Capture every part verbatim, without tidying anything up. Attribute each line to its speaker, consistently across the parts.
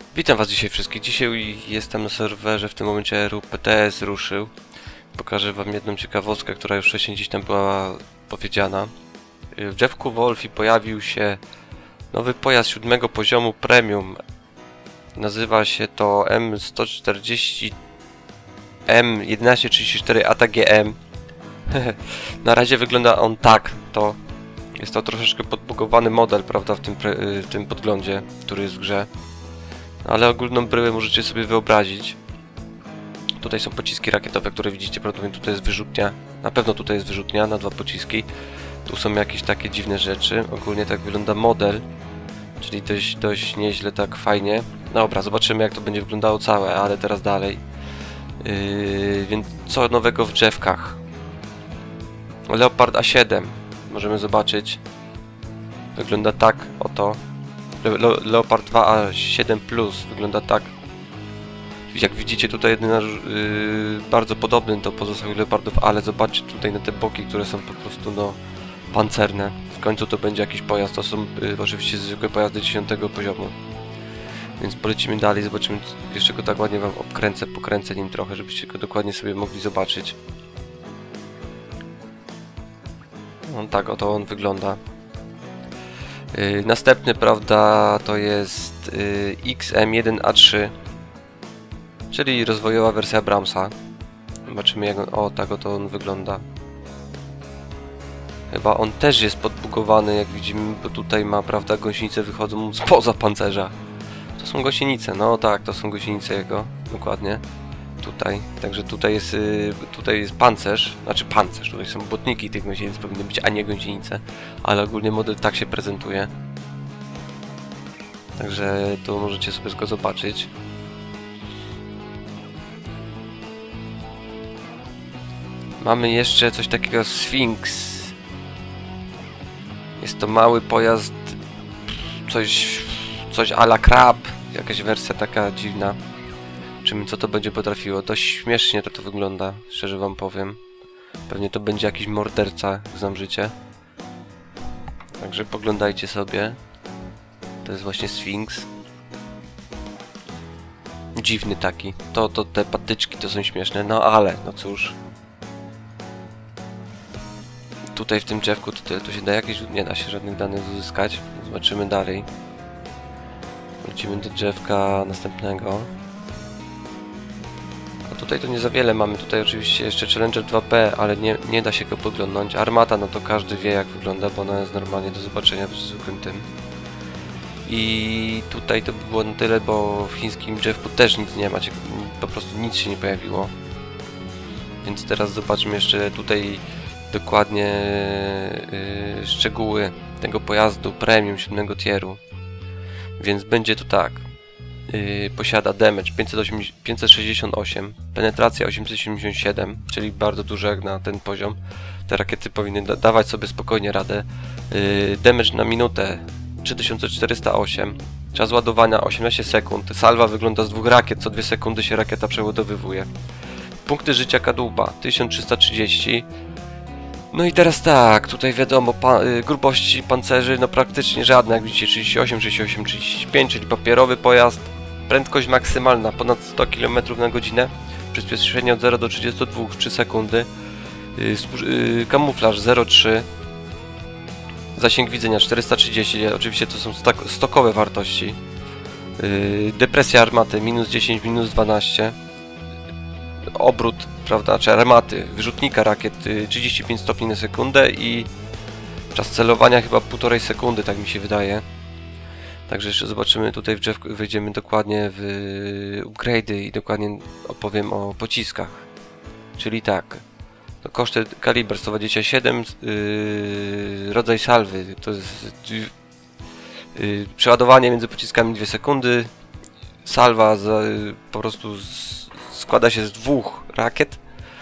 Speaker 1: Witam was dzisiaj wszystkich. Dzisiaj jestem na serwerze, w tym momencie R U P T S ruszył. Pokażę wam jedną ciekawostkę, która już wcześniej gdzieś tam była powiedziana. W Jeffku Wolfie pojawił się nowy pojazd siódmego poziomu premium. Nazywa się to M sto czterdzieści M tysiąc sto trzydzieści cztery A T G M. Na razie wygląda on tak, to jest to troszeczkę podbugowany model, prawda, w tym, w tym podglądzie, który jest w grze. Ale ogólną bryłę możecie sobie wyobrazić. Tutaj są pociski rakietowe, które widzicie, prawdopodobnie tutaj jest wyrzutnia. Na pewno tutaj jest wyrzutnia na dwa pociski. Tu są jakieś takie dziwne rzeczy. Ogólnie tak wygląda model. Czyli dość, dość nieźle, tak fajnie. Dobra, zobaczymy jak to będzie wyglądało całe, ale teraz dalej. Yy, więc co nowego w drzewkach? Leopard A siedem. Możemy zobaczyć. Wygląda tak, oto. Le Le Leopard dwa A siedem plus wygląda tak. Jak widzicie, tutaj jedyny yy, bardzo podobny do pozostałych Leopardów, ale zobaczcie tutaj na te boki, które są po prostu no pancerne. W końcu to będzie jakiś pojazd, to są yy, oczywiście zwykłe pojazdy dziesiątego poziomu. Więc polecimy dalej, zobaczymy, jeszcze go tak ładnie wam obkręcę, pokręcę nim trochę, żebyście go dokładnie sobie mogli zobaczyć. No tak oto on wygląda. Yy, następny, prawda, to jest yy, X M jeden A trzy, czyli rozwojowa wersja Abramsa. Zobaczymy jak on, o tak oto on wygląda. Chyba on też jest podbugowany, jak widzimy, bo tutaj ma, prawda, gąsienice wychodzą spoza pancerza. To są gąsienice, no tak, to są gąsienice jego, dokładnie. Tutaj, także tutaj jest, yy, tutaj jest pancerz, znaczy pancerz, tutaj są błotniki tych gąsienic powinny być, a nie gąsienice, ale ogólnie model tak się prezentuje. Także tu możecie sobie go zobaczyć. Mamy jeszcze coś takiego Sphinx. Jest to mały pojazd, coś, coś a la Crab, jakaś wersja taka dziwna. Zobaczymy co to będzie potrafiło. Dość śmiesznie to, to wygląda, szczerze wam powiem. Pewnie to będzie jakiś morderca, jak znam życie. Także poglądajcie sobie. To jest właśnie Sphinx. Dziwny taki. To, to te patyczki to są śmieszne, no ale, no cóż. Tutaj w tym drzewku to, to się da jakieś... nie da się żadnych danych uzyskać. Zobaczymy dalej. Wrócimy do drzewka następnego. Tutaj to nie za wiele mamy, tutaj oczywiście jeszcze Challenger dwa P, ale nie, nie da się go podglądnąć. Armata, no to każdy wie jak wygląda, bo ona jest normalnie do zobaczenia w zwykłym tym. I tutaj to by było na tyle, bo w chińskim drzewku też nic nie ma, po prostu nic się nie pojawiło. Więc teraz zobaczmy jeszcze tutaj dokładnie yy, szczegóły tego pojazdu premium siódmego tieru. Więc będzie to tak. Yy, posiada damage pięćset sześćdziesiąt osiem, penetracja osiemset siedemdziesiąt siedem, czyli bardzo dużo jak na ten poziom. Te rakiety powinny da dawać sobie spokojnie radę. Yy, damage na minutę trzy tysiące czterysta osiem, czas ładowania osiemnaście sekund. Salwa wygląda z dwóch rakiet, co dwie sekundy się rakieta przeładowywuje. Punkty życia kadłuba tysiąc trzysta trzydzieści. No i teraz tak, tutaj wiadomo, pa y, grubości pancerzy, no praktycznie żadne, jak widzicie trzydzieści osiem, trzydzieści osiem, trzydzieści pięć, czyli papierowy pojazd. Prędkość maksymalna ponad sto kilometrów na godzinę, przyspieszenie od zera do trzydziestu dwóch, trzy sekundy, y, y, kamuflaż zero przecinek trzy, zasięg widzenia czterysta trzydzieści, oczywiście to są stokowe wartości, y, depresja armaty minus dziesięć, minus dwanaście, obrót, prawda, czy armaty, wyrzutnika rakiet y, trzydzieści pięć stopni na sekundę i czas celowania chyba półtorej sekundy, tak mi się wydaje. Także jeszcze zobaczymy tutaj w drzewku, wejdziemy dokładnie w upgrade'y i dokładnie opowiem o pociskach. Czyli tak, to koszty kaliber sto dwadzieścia siedem, yy, rodzaj salwy, to jest yy, przeładowanie między pociskami dwie sekundy, salwa za, yy, po prostu z, składa się z dwóch rakiet,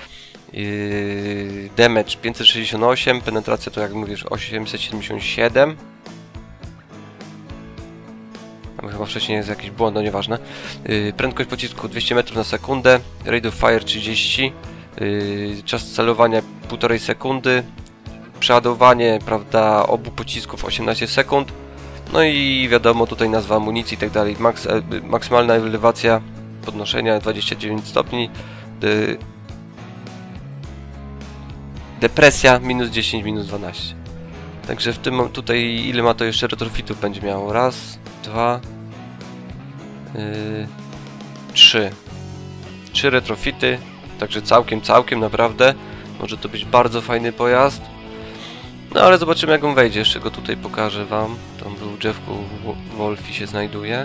Speaker 1: yy, damage pięćset sześćdziesiąt osiem, penetracja to jak mówisz osiemset siedemdziesiąt siedem. Chyba wcześniej jest jakiś błąd, no nieważne. Yy, prędkość pocisku dwieście metrów na sekundę, rate of fire trzydzieści, yy, czas celowania półtorej sekundy, przeładowanie, prawda, obu pocisków osiemnaście sekund, No i wiadomo, tutaj nazwa amunicji i tak dalej. Maks, e, maksymalna elewacja podnoszenia dwadzieścia dziewięć stopni. De, depresja minus dziesięć, minus dwanaście. Także w tym tutaj ile ma to jeszcze retrofitów będzie miało? Raz, dwa, yy, trzy. Trzy retrofity. Także całkiem, całkiem naprawdę. Może to być bardzo fajny pojazd. No ale zobaczymy jak on wejdzie. Jeszcze go tutaj pokażę wam. Tam był drzewku Wolfi się znajduje.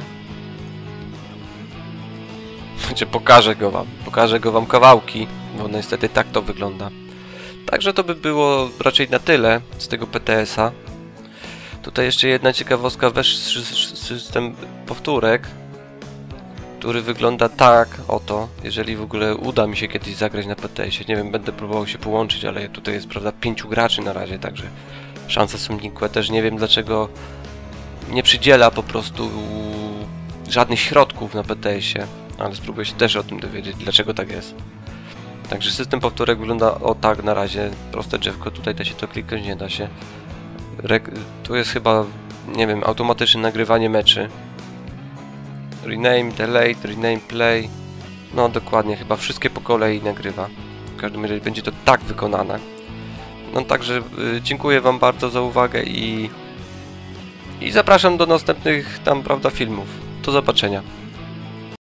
Speaker 1: Znaczy pokażę go wam. Pokażę go wam kawałki. Bo niestety tak to wygląda. Także to by było raczej na tyle z tego P T S a. Tutaj jeszcze jedna ciekawostka. Wesz system powtórek, który wygląda tak oto, jeżeli w ogóle uda mi się kiedyś zagrać na P T S ie. Nie wiem, będę próbował się połączyć, ale tutaj jest, prawda, pięciu graczy na razie, także szanse są nikłe. Też nie wiem dlaczego nie przydziela po prostu żadnych środków na P T S ie, ale spróbuję się też o tym dowiedzieć, dlaczego tak jest. Także system powtórek wygląda o tak na razie, proste drzewko, tutaj da się to kliknąć, nie da się. Rek tu jest chyba, nie wiem, automatyczne nagrywanie meczy. Rename, delete, rename, play. No dokładnie, chyba wszystkie po kolei nagrywa. W każdym razie będzie to tak wykonane. No także y, dziękuję wam bardzo za uwagę i, i zapraszam do następnych tam, prawda, filmów. Do zobaczenia.